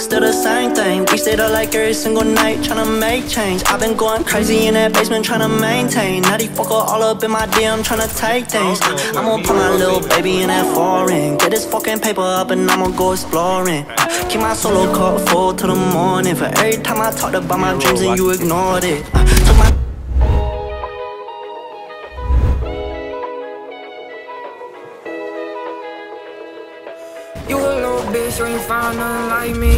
still the same thing. We stayed up like every single night, tryna make change. I've been going crazy in that basement, tryna maintain. Now these fucker all up in my DM, tryna take things. I'ma put my little baby in that foreign. Get this fucking paper up and I'ma go exploring. Keep my solo cup full till the morning. For every time I talked about my dreams and you ignored it. Took my You a little bitch, you ain't found nothing like me.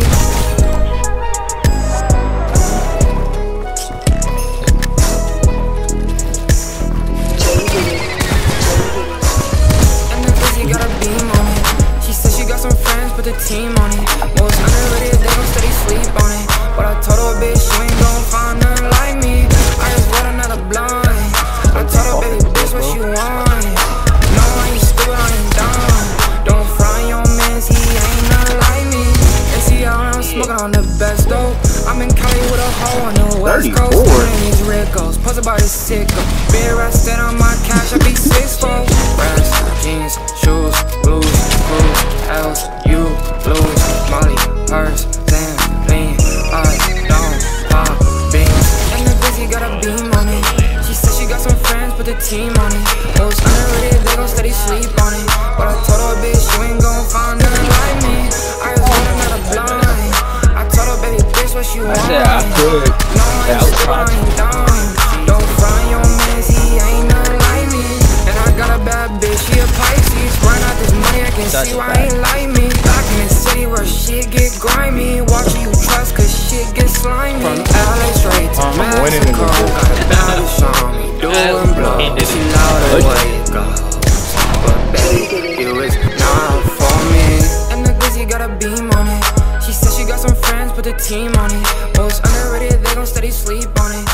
And the pussy got a beam on it. She said she got some friends, put the team on it. Most underrated, they gon' steady sleep on it. But I told her, bitch, you ain't gon' find nothing like me. I just want another blunt. I told her, baby, bitch, what you want? No, I ain't stupid, I ain't dumb. Don't front your man, he ain't nothing like me. And see how I'm smoking on the best dope. I'm in Cali with a hoe on the west coast. Wearing these Rickos, posted by this sicko. Been rested on my cash, I be 6'4". Brass, jeans, shoes, blues, cruise, L's, you, blues, Molly, purse, Zan, lean, I don't pop beans. And the busy got a beam on it. She said she got some friends, put the team on it. Most underrated, they gon' steady sleep on it. But I told her, bitch, you ain't gon' find nothing like me. I just want another blind. I told her, baby, bitch, what you want? No, I ain't stupid, I ain't dumb. Don't front your man, he ain't nothing like me. And I got a bad bitch, she a Pisces. Run out this money, I can see why ain't like me. Back in the city where shit get grimy. Watching you trust, cause shit get slimy. From LA straight to Mexico, got a bad bitch on me, doing blow. She loud the way it goes. But baby, it was not for me. And the glizzy got a beam on it. She said she got some friends, put the team on it. Most underrated, they gon' steady sleep on it.